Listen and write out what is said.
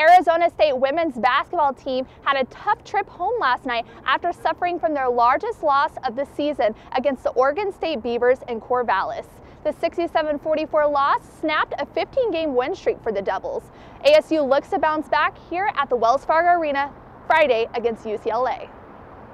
Arizona State women's basketball team had a tough trip home last night after suffering from their largest loss of the season against the Oregon State Beavers in Corvallis. The 67-44 loss snapped a 15-game win streak for the Devils. ASU looks to bounce back here at the Wells Fargo Arena Friday against UCLA.